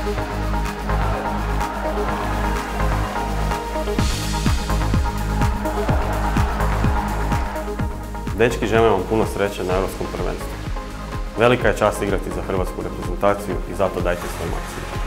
Dečki, želim vam puno sreće na Europskom prvenstvu. Velika je čast igrati za hrvatsku reprezentaciju i zato dajte svoj maksimum.